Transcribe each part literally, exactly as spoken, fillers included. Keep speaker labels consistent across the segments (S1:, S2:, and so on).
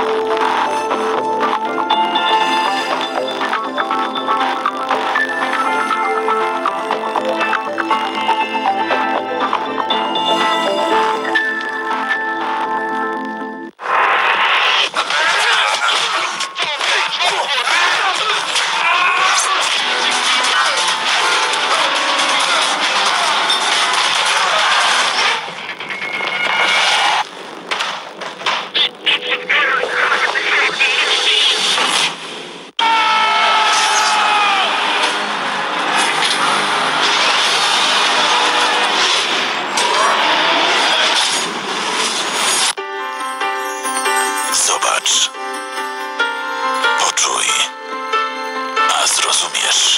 S1: Zobacz, poczuj, a zrozumiesz.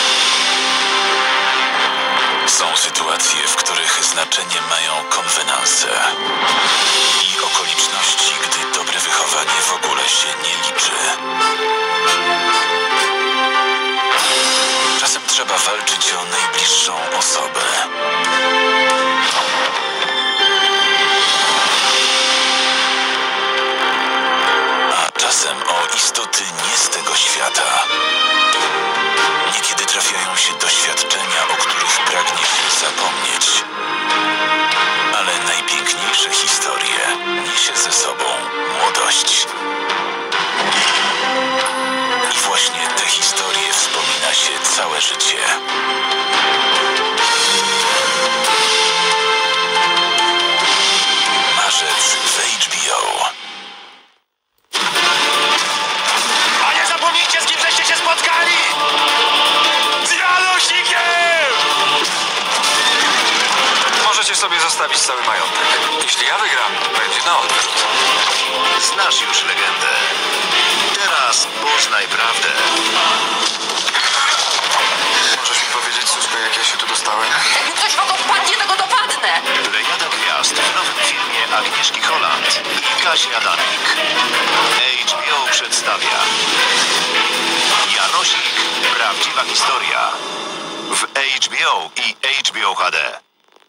S1: Są sytuacje, w których znaczenie mają konwenanse i okoliczności, gdy dobre wychowanie w ogóle się nie liczy. Czasem trzeba walczyć o najbliższą osobę. Czasem o istoty nie z tego świata. Niekiedy trafiają się doświadczenia, o których pragnie się zapomnieć. Ale najpiękniejsze historie niesie ze sobą młodość. I właśnie te historie wspomina się całe życie. Marzec w H B O.
S2: Z kim żeście się spotkali? Z Janusikiem! Możecie sobie zostawić cały majątek. Jeśli ja wygram, będzie na odwrót.
S1: Znasz już legendę. Teraz poznaj prawdę.
S2: Możesz mi powiedzieć, Susko, jak ja się tu dostałem?
S3: Jak mi ktoś w oko wpadnie, to go dopadnę!
S1: Plejada gwiazd w nowym filmie Agnieszki Holland i Kasi Adamik. H B O przedstawia Janosik. Prawdziwa historia w H B O i H B O H D.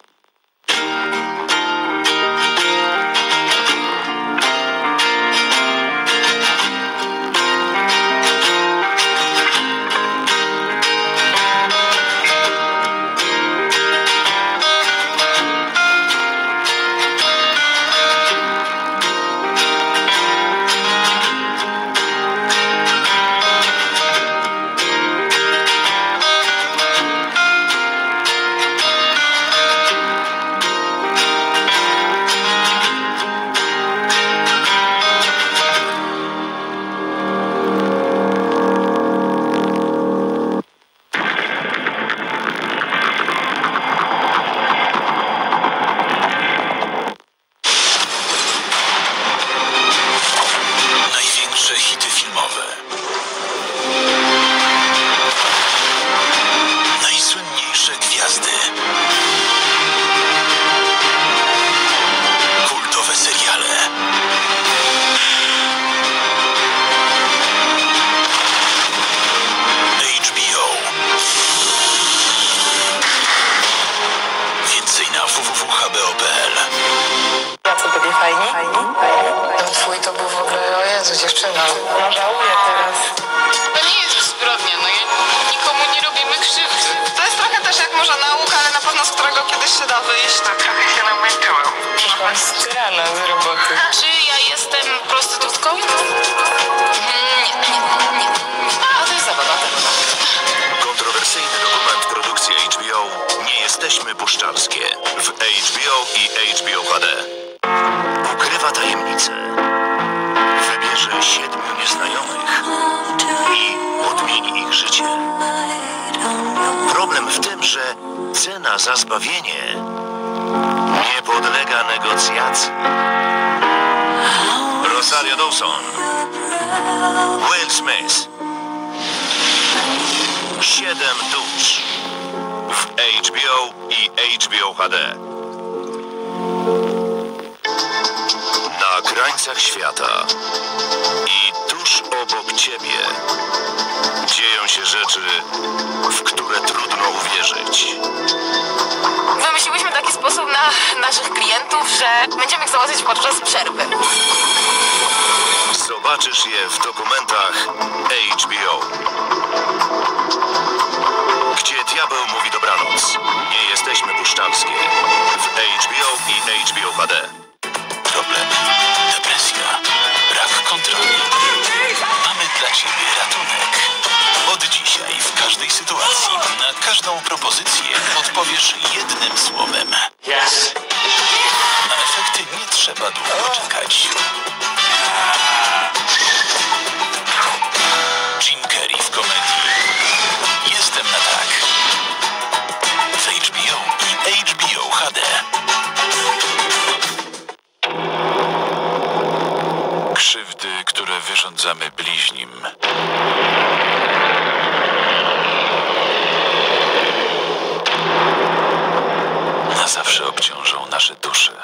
S3: Dziewczyna, no żałuję teraz.
S4: To nie jest zbrodnia, no ja nikomu nie robimy krzywdy. To jest trochę też jak może nauka, ale na pewno z którego kiedyś się da wyjść. Tak, trochę się namęczyłam.
S3: Przyszłam z tyrana z roboty.
S4: Czy ja jestem prostytutką? Nie, nie, nie. A, to jest zabawa.
S1: Kontrowersyjny dokument produkcji H B O Nie jesteśmy puszczarskie w H B O i H B O H D. Ukrywa tajemnicę. Wybierze siedmiu nieznajomych i odmieni ich życie. Problem w tym, że cena za zbawienie nie podlega negocjacji. Rosario Dawson, Will Smith, Siedem dusz w H B O i H B O H D. Na krańcach świata i tuż obok ciebie dzieją się rzeczy, w które trudno uwierzyć.
S3: Wymyśliłyśmy taki sposób na naszych klientów, że będziemy ich załatwiać podczas przerwy.
S1: Zobaczysz je w dokumentach H B O. Gdzie diabeł mówi dobranoc. Nie jesteśmy puszczalskie. W H B O i H B O H D.
S5: Problemy, depresja, brak kontroli. Mamy dla Ciebie ratunek. Od dzisiaj w każdej sytuacji, na każdą propozycję odpowiesz jednym słowem.
S2: Yes.
S5: Na efekty nie trzeba długo czekać. Jim Carrey w komedii Jestem na tak. W H B O i H B O H D. Krzywdy, które wyrządzamy bliźnim. Na zawsze obciążą nasze dusze.